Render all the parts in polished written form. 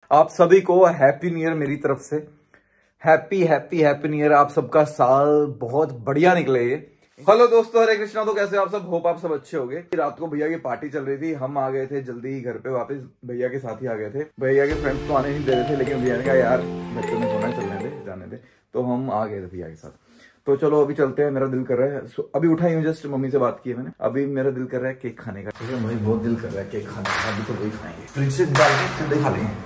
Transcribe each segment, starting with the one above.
आप सभी को हैप्पी न्यू ईयर मेरी तरफ से। Happy happy happy new year. आप सबका साल बहुत बढ़िया निकले। हेलो दोस्तों, हरे कृष्णा। तो कैसे आप सब? होप आप सब अच्छे होंगे। रात को भैया की पार्टी चल रही थी, हम आ गए थे जल्दी ही घर पे वापस। भैया के साथ ही आ गए थे। भैया के फ्रेंड्स तो आने नहीं दे रहे थे, लेकिन भैया ने कहा यार बच्चों ने सोना, चलने दे, जाने दे। तो हम आ गए थे भैया के साथ। तो चलो अभी चलते हैं। मेरा दिल कर रहा है, अभी उठा ही हूँ, जस्ट मम्मी से बात की है मैंने। अभी मेरा दिल कर रहा है केक खाने का। ठीक है, मुझे बहुत दिल कर रहा है केक खाने का। अभी तो वही खाएंगे, फ्रिज से डाल के ठंडे खा लेंगे।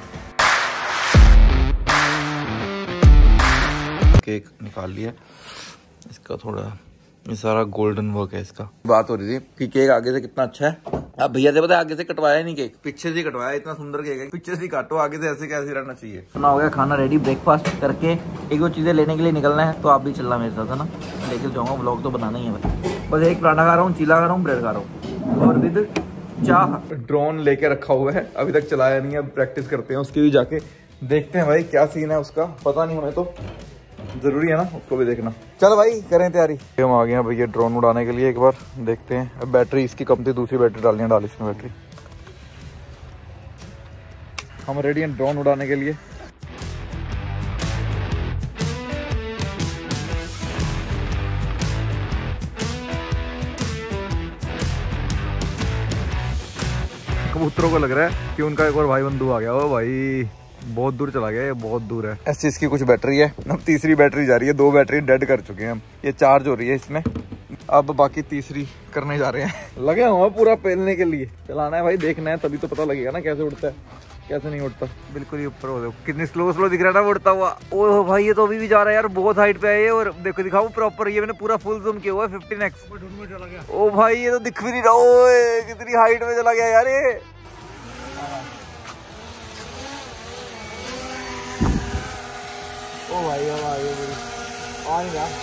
केक निकाल लिया, इसका थोड़ा ये सारा गोल्डन वर्क है इसका। बात हो रही थी कि केक आगे से कितना अच्छा है। अब भैया से पता है आगे से कटवाया नहीं केक, पीछे से कटवाया। इतना सुंदर केक है, पीछे से काटो, आगे से ऐसे कैसे रहना चाहिए। खाना हो गया, खाना रेडी। ब्रेकफास्ट करके एक दो चीजें लेने के लिए निकलना है, तो आप भी चलना मेरे साथ, है ना। लेके जाऊंगा, व्लॉग तो बनाना ही है भाई। बस एक पराठा खा रहा हूँ, चीला खा रहा हूँ, ब्रेड खा रहा हूँ और विद चाह। ड्रोन लेके रखा हुआ है, अभी तक चलाया नहीं है। अब प्रैक्टिस करते हैं उसकी भी, जाके देखते हैं भाई क्या सीन है उसका। पता नहीं हमें, तो जरूरी है ना उसको भी देखना। चल भाई करें तैयारी। हम आ गए हैं भैया ड्रोन उड़ाने के लिए। एक बार देखते हैं। अब बैटरी इसकी कम थी, दूसरी बैटरी डालनी है, डाल इसमें बैटरी। हम रेडी हैं ड्रोन उड़ाने के लिए। कबूतरों को लग रहा है कि उनका एक और भाई बंधु आ गया। ओ भाई बहुत दूर चला गया, ये बहुत दूर है। ऐसी इसकी कुछ बैटरी है, अब तीसरी बैटरी जा रही है। 2 बैटरी डेड कर चुके हैं हम, ये चार्ज हो रही है इसमें। अब बाकी तीसरी करने जा रहे हैं। लगे हुए पूरा पेलने के लिए। चलाना है भाई, देखना है, तभी तो पता लगेगा ना कैसे उड़ता है कैसे नहीं उड़ता। बिल्कुल ही ऊपर हो देखो, कितनी स्लो स्लो दिख रहा है ना उड़ता हुआ। ओह भाई ये तो अभी भी जा रहा है यार, बहुत हाइट पे है ये। और देखो दिखाओ प्रॉपर, ये मैंने पूरा फुल जूम किया हुआ है 15x। ओ भाई ये तो दिख भी नहीं रहा। ओए कितनी हाइट में चला गया यार ये। ओ भाई आ नहीं रहा।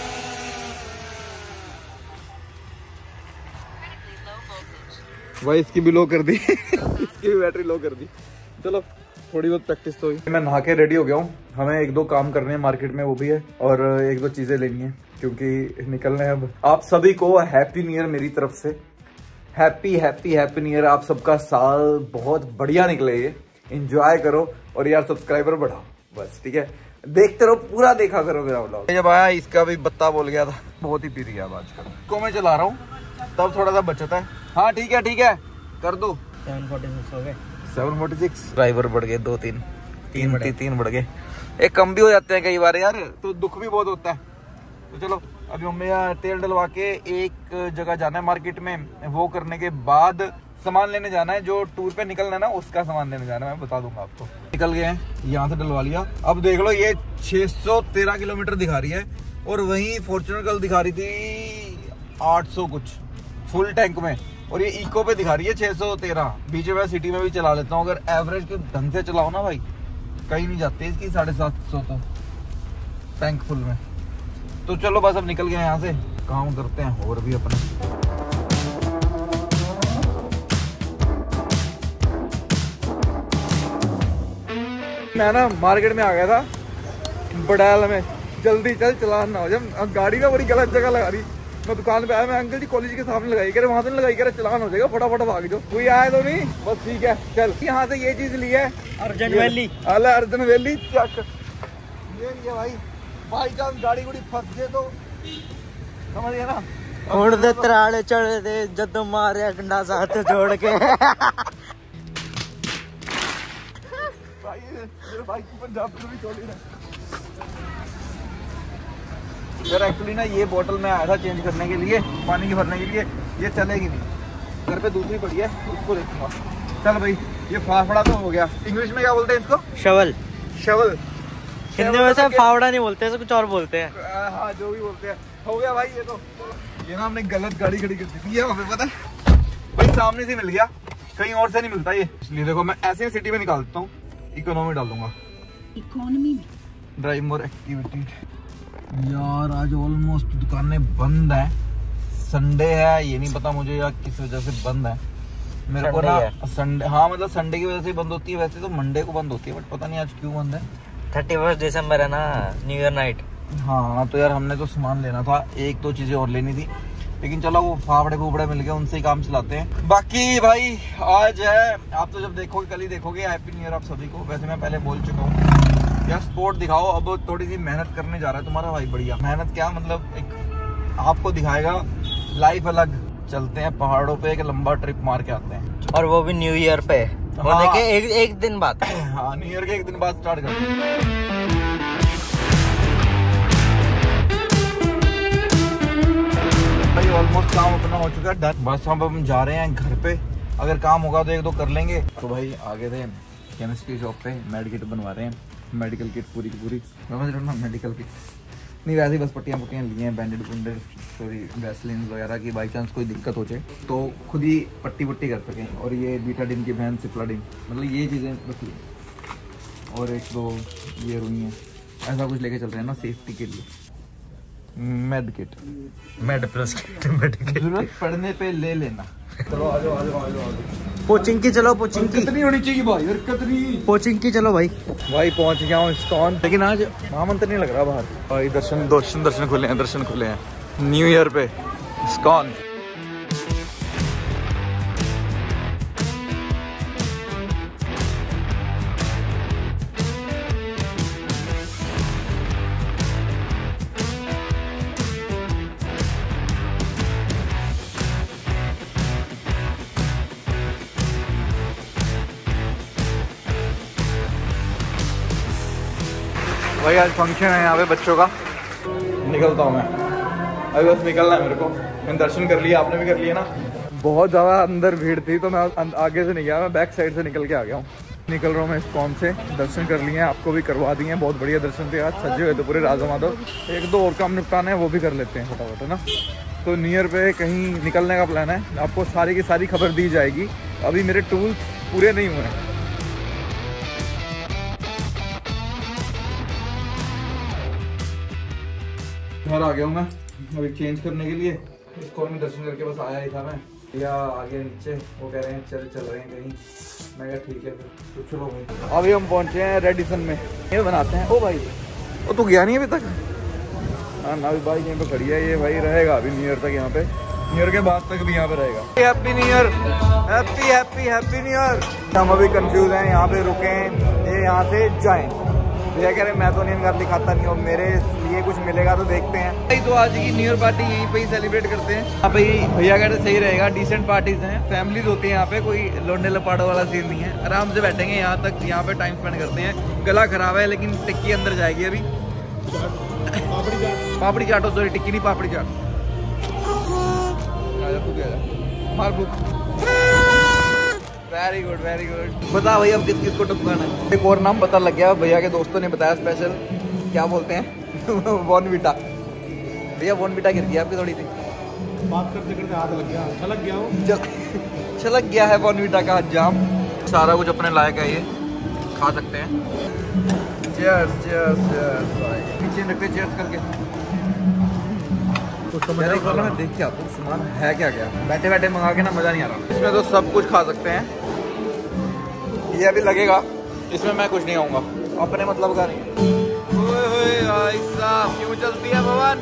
भाई इसकी भी लो कर दी इसकी भी बैटरी लो कर दी। चलो थोड़ी बहुत प्रैक्टिस तो हुई। मैं नहा के रेडी हो गया हूँ। हमें 1-2 काम करने हैं मार्केट में, वो भी है, और 1-2 चीजें लेनी है क्योंकि निकलना है अब। आप सभी को हैप्पी न्यू ईयर मेरी तरफ से। Happy happy happy new year. आप सबका साल बहुत बढ़िया निकले, एंजॉय करो और यार सब्सक्राइबर बढ़ाओ बस। ठीक है, देखते रहो, पूरा देखा करो मेरा व्लॉग। जब आया इसका भी बत्ता बोल गया था, बहुत ही पी रही है आजकल। को मैं चला रहा हूँ तब थोड़ा सा बचता है। हाँ ठीक है कर दो। 746 हो गए, 746। ड्राइवर बढ़ गए 2-3 3 बढ़ गए। एक कम भी हो जाते हैं कई बार यार, तो दुख भी बहुत होता है। तो चलो अभी मम्मी तेल डलवा के एक जगह जाना है मार्केट में। वो करने के बाद सामान लेने जाना है, जो टूर पे निकलना है ना उसका सामान लेने जाना है, मैं बता दूंगा आपको। निकल गए हैं, यहाँ से डलवा लिया। अब देख लो ये 613 किलोमीटर दिखा रही है, और वहीं फॉर्च्यूनर कल दिखा रही थी 800 कुछ फुल टैंक में, और ये इको पे दिखा रही है 613। बीच में सिटी में भी चला लेता हूँ, अगर एवरेज के ढंग से चलाओ ना भाई, कहीं नहीं जाती इसकी 750 तो टैंक फुल में। तो चलो बस अब निकल गए यहाँ से, काम करते हैं और भी अपने। मैं ना मार्केट में आ गया था बड़ैल में। जल्दी चल, चलान ना हो जाए। गाड़ी ना बड़ी गलत जगह लगा रही। मैं दुकान पे आया, मैं अंकल जी कॉलेज के सामने लगाई, कह रहे वहां से लगाई, कह रहे चलान हो जाएगा, फटाफट भाग जाओ। कोई आया तो नहीं, बस ठीक है चल। यहाँ से ये चीज ली है, अर्जन वैली। अर्जन वैली चक ये लिया भाई। बाई चांस गाड़ी गुड़ी फंस जाए तो समझ गया ना। उड़ दे तराड़े चढ़ दे जद मारे डंडा साथ जोड़ के भाई पंजाब में भी छोड़ी ना यार। एक्चुअली ना ये बोतल में आया था चेंज करने के लिए, पानी की भरने के लिए। ये चलेगी नहीं, घर पे दूसरी पड़ी है, उसको देखूंगा। चल भाई ये फाफड़ा तो हो गया। इंग्लिश में क्या बोलते हैं इसको? शवल। शवल हिंदी में से फावड़ा नहीं बोलते, ऐसे कुछ और बोलते हैं। हाँ जो भी बोलते हैं। हो गया भाई ये तो। ये ना हमने गलत गाड़ी खड़ी कर दी थी, ये हमें पता है भाई, सामने से मिल गया, कहीं और से नहीं मिलता ये। इसलिए देखो मैं ऐसे सिटी में निकालता हूँ, इकोनॉमी डालूंगा। इकोनॉमी में ड्राइव मोर एक्टिविटी। यार आज ऑलमोस्ट दुकानें बंद है। संडे है, ये नहीं पता मुझे यार किस वजह से बंद है। मेरे को ना संडे, हाँ मतलब संडे की वजह से बंद होती है। वैसे तो मंडे को बंद होती है, बट पता नहीं आज क्यों बंद है। 31 दिसंबर है ना, न्यू ईयर नाइट। हाँ तो यार हमने तो सामान लेना था, 1-2 चीजें और लेनी थी। लेकिन चलो वो फावड़े फूफड़े मिल गए, उनसे ही काम चलाते हैं। बाकी भाई आज है, आप तो जब देखोगे कल ही देखोगे, हैप्पी न्यू ईयर आप सभी को। वैसे मैं पहले बोल चुका हूँ यार, स्पोर्ट दिखाओ। अब थोड़ी सी मेहनत करने जा रहा है तुम्हारा भाई, बढ़िया मेहनत। क्या मतलब, एक आपको दिखाएगा लाइफ अलग। चलते हैं पहाड़ों पे, एक लंबा ट्रिप मार के आते हैं, और वो भी न्यू ईयर पे होने के एक दिन बाद। हाँ, न्यू ईयर के एक दिन बाद स्टार्ट करते हैं। भाई ऑलमोस्ट काम अपना हो चुका है डन, बस हम जा रहे हैं घर पे। अगर काम होगा तो एक दो कर लेंगे। तो भाई आगे थे केमिस्ट्री शॉप पे, मेडिकेट बनवा रहे हैं, मेडिकल किट पूरी की पूरी, समझ रहे हो ना, मेडिकल किट नहीं, वैसे ही बस पट्टियाँ लिए हैं, बैंडेड वुंडेड, सॉरी वैसलिन वगैरह की, बाई चांस कोई दिक्कत हो जाए तो खुद ही पट्टी पुट्टी कर सकें। और ये बीटाडिन की वैन, सिप्लाडिन, मतलब ये चीज़ें रख ली, और एक दो ये रुई हैं, ऐसा कुछ लेके चल रहे हैं ना सेफ्टी के लिए। Med kit, med plus kit, जरूरत पड़ने पे ले लेना। चलो आ जाओ आ जाओ आ जाओ। कोचिंग की चलो, कोचिंग की कितनी होनी चाहिए भाई, और कितनी कोचिंग की चलो भाई। भाई पहुंच गया हूँ इस्कॉन, लेकिन आज महामंत्र नहीं लग रहा बाहर। भाई दर्शन खुले हैं, दर्शन खुले हैं न्यू ईयर पे इस्कॉन। भाई आज फंक्शन है यहाँ पे बच्चों का, निकलता हूँ मैं अभी, बस निकलना है मेरे को। मैंने दर्शन कर लिया, आपने भी कर लिया ना। बहुत ज़्यादा अंदर भीड़ थी तो मैं आगे से नहीं गया, मैं बैक साइड से निकल के आ गया हूँ। निकल रहा हूँ मैं इस्कॉन से, दर्शन कर लिए हैं, आपको भी करवा दिए हैं। बहुत बढ़िया दर्शन थे आज, सजे हुए थे पूरे राजा माधव। एक दो और काम निपटाना है, वो भी कर लेते हैं फटाफट, है ना। तो न्यू ईयर पे कहीं निकलने का प्लान है, आपको सारी की सारी खबर दी जाएगी। अभी मेरे टूल्स पूरे नहीं हुए हैं। घर आ गया हूँ मैं अभी चेंज करने के लिए, इस्कॉन में दर्शन करके बस आया ही था मैं। या आगे नीचे वो कह रहे हैं चल रहे हैं कहीं, मैं कहा ठीक है फिर, तो चलो भाई। अभी हम पहुंचे हैं रेडिसन में, ये बनाते हैं। ओ भाई, वो तू गया नहीं अभी तक? हाँ ना, अभी बाइक यहीं पे खड़ी है, ये भाई रहेगा अभी न्यू ईयर तक यहाँ पे, न्यू ईयर के बाद तक भी यहाँ पे रहेगा। Happy new year, happy happy happy new year. हम अभी कंफ्यूज हैं, यहाँ पे रुके, ये यहाँ से जाएं। भैया कह रहे मैं तो नहीं गार्लिक खाता नहीं हूँ, मेरे लिए कुछ मिलेगा तो देखते हैं। तो आज की न्यू ईयर पार्टी यहीं पे ही सेलिब्रेट करते हैं। यहाँ पे भैया कह रहे सही रहेगा, डिसेंट पार्टीज हैं, फैमिलीज होती हैं यहाँ पे, कोई लोंडे लपाड़ो वाला सीन नहीं है। आराम से बैठेंगे यहाँ तक, यहाँ पे टाइम स्पेंड करते हैं। गला खराब है लेकिन टिक्की अंदर जाएगी अभी। पापड़ी चाटो, सॉरी टिक्की नहीं, पापड़ी चाट। मार भूख। Very good very good. बता भैया अब किस किस को टपकाना है। एक और नाम पता लग गया, भैया के दोस्तों ने बताया स्पेशल, क्या बोलते हैं बॉर्नविटा। भैया बॉर्नविटा गिर गया आपकी थोड़ी सी, बात करते करते हाथ लग गया, छलक गया वो, छलक गया है बॉर्नविटा का जाम। सारा कुछ अपने लायक है, ये खा सकते हैं। चीयर्स चीयर्स चीयर्स भाई, पीछे रखते चीयर्स करके। तो मैं देख के आता हूँ सामान है क्या क्या, बैठे बैठे मंगा के ना मजा नहीं आ रहा। इसमें तो सब कुछ खा सकते हैं, ये अभी लगेगा, इसमें मैं कुछ नहीं खाऊंगा, अपने मतलब का नहीं। ओए भाई साहब क्यों चलती है भगवान,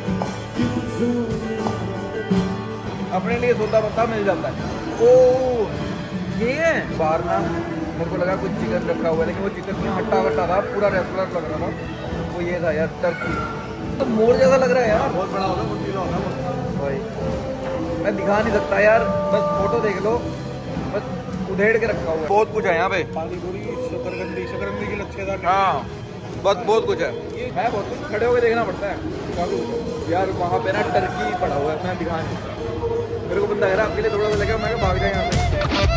अपने लिए सौदा पत्ता मिल जाता है। ओ ये बाहर ना मेरे को लगा कुछ चिकन रखा हुआ है, लेकिन वो चिकन में हट्टा कट्टा था, पूरा रेस्टोरेंट लग रहा था। वो ये था यार टर्की, तो मोर जैसा लग रहा है यार, बहुत बड़ा होगा, बहुत किलो होगा भाई। मैं दिखा नहीं सकता यार, बस फोटो देख लो, बस उधेड़ के रखा हुआ है। बहुत कुछ है यहाँ पे, पानी पूरी, शकरकंदी की लच्छेदार। हाँ बस बहुत कुछ है, बहुत कुछ खड़े होकर देखना पड़ता है यार। वहाँ पे ना टर्की पड़ा हुआ है, मैं दिखा नहीं सकता। मेरे को बंदा कह रहा आपके लिए थोड़ा सा लगा, मैं भाग जाए यहाँ से।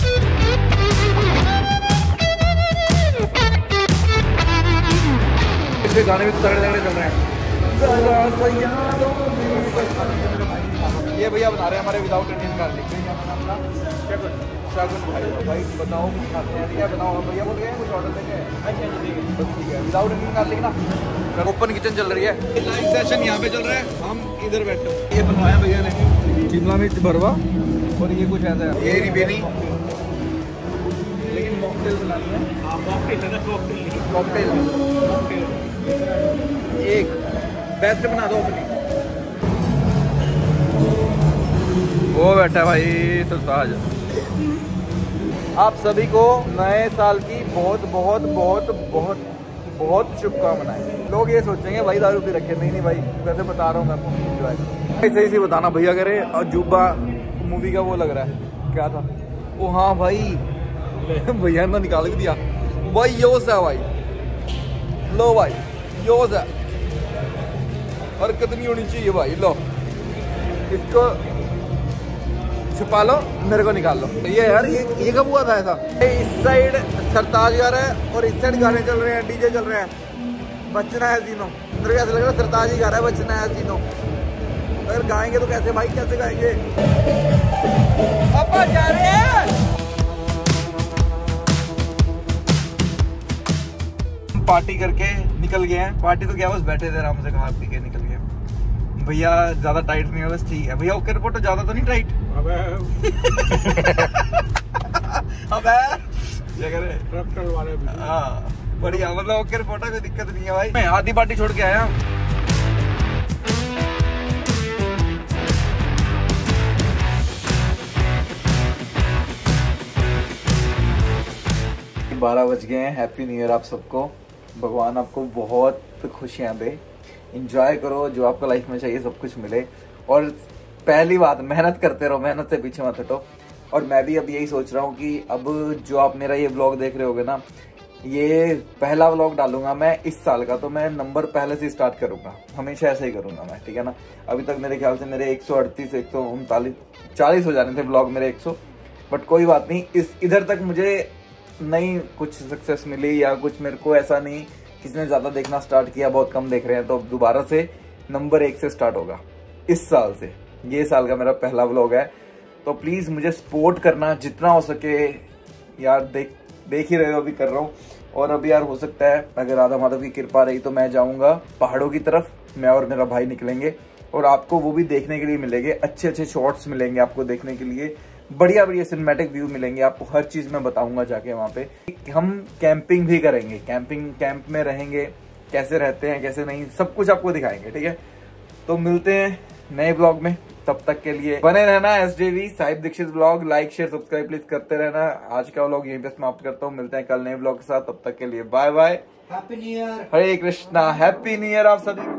इसके गाने भी तगड़े तगड़े चल रहे हैं। ये भैया बना रहे हैं हमारे विदाउट इंडियन गार्लिक। शागुन भाई बताओ कुछ खाते हैं क्या, बनाओ भैया बोल गए कुछ ऑर्डर देंगे। बस ठीक है, विदाउट इंडियन गार्लिक ना। ओपन किचन चल रही है, लाइव सेशन यहाँ पे चल रहा है, हम इधर बैठे। ये बनवाया भैया ने शिमला मिर्च भरवा, और ये कुछ ऐसा है, ये रिबेनी, लेकिन मॉकटेल बनानी है। कॉकटेल एक बेस्ट बना दो अपनी। वो बैठा भाई सरताज। आप सभी को नए साल की बहुत बहुत बहुत बहुत बहुत शुभकामनाएं। लोग ये सोचेंगे भाई दारू पी रखे, नहीं भाई वैसे बता रहा हूँ मैं आपको, एंजॉय करो। सही से बताना भैया करे। और जुब्बा मूवी का वो लग रहा है, क्या था वो? हाँ भाई भैया ने निकाल भी दिया भाई। योस है भाई, लो भाई योस है। और कितनी होनी चाहिए भाई? लो इसको छुपा लो, मेरे को निकाल लो। ये यार ये कब हुआ था ऐसा? इस साइड सरताज गा रहा है और इस साइड गाने चल रहे हैं, डीजे चल रहे हैं। बचना है तीनों। मेरे को ऐसा लग रहा है सरताज ही गा रहा है बचना है तीनों। अगर गाएंगे तो कैसे भाई, कैसे गाएंगे? पापा जा रहे हैं। पार्टी करके निकल गए हैं। पार्टी तो क्या, बस बैठे थे आराम से, खा पी के निकल गए। भैया ज्यादा टाइट नहीं है, बस ठीक है। भैया ओके रिपोर्ट ज्यादा तो नहीं टाइट? अबे क्या करे ट्रैक्टर वाले भी। हाँ बढ़िया, मतलब ओके रिपोर्ट है, कोई दिक्कत नहीं है भाई। मैं आधी पार्टी छोड़ के आया। बारह बज गए हैं। हैप्पी न्यू ईयर आप सबको। भगवान आपको बहुत खुशियां दे। एंजॉय करो, जो आपको लाइफ में चाहिए सब कुछ मिले। और पहली बात, मेहनत करते रहो, मेहनत से पीछे मत हटो। और मैं भी अब यही सोच रहा हूँ कि अब जो आप मेरा ये व्लॉग देख रहे होगे ना, ये पहला व्लॉग डालूंगा मैं इस साल का, तो मैं नंबर पहले से स्टार्ट करूंगा। हमेशा ऐसे ही करूंगा मैं, ठीक है ना? अभी तक मेरे ख्याल से मेरे 138 139 40 हो जाने थे व्लॉग मेरे 100। बट कोई बात नहीं, इधर तक मुझे नहीं कुछ सक्सेस मिली या कुछ, मेरे को ऐसा नहीं किसी ने ज्यादा देखना स्टार्ट किया, बहुत कम देख रहे हैं। तो अब दोबारा से नंबर 1 से स्टार्ट होगा इस साल से। ये साल का मेरा पहला व्लॉग है, तो प्लीज मुझे सपोर्ट करना जितना हो सके यार। देख ही रहे हो, अभी कर रहा हूँ। और अभी यार हो सकता है अगर राधा माधव की कृपा रही तो मैं जाऊंगा पहाड़ों की तरफ। मैं और मेरा भाई निकलेंगे और आपको वो भी देखने के लिए मिलेंगे। अच्छे अच्छे शॉट्स मिलेंगे आपको देखने के लिए, बढ़िया बढ़िया सिनेमैटिक व्यू मिलेंगे आपको। हर चीज मैं बताऊंगा जाके वहां पे। हम कैंपिंग भी करेंगे, कैंप में रहेंगे, कैसे रहते हैं कैसे नहीं, सब कुछ आपको दिखाएंगे, ठीक है? तो मिलते हैं नए ब्लॉग में, तब तक के लिए बने रहना। SJV Sahib Dixit blog like share subscribe please करते रहना। आज का व्लॉग यहीं पे समाप्त करता हूँ। मिलते हैं कल नए ब्लॉग के साथ, तब तक के लिए bye bye, happy new year, Hare Krishna, happy new year आप सभी।